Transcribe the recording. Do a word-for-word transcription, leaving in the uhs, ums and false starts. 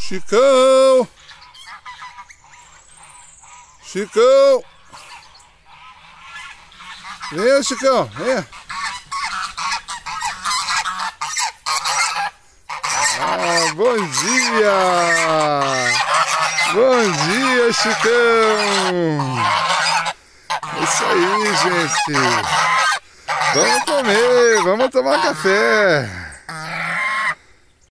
Chicão! Chicão! Venha, Chicão, venha! Ah, bom dia! Bom dia, Chicão! É isso aí, gente! Vamos comer, vamos tomar café!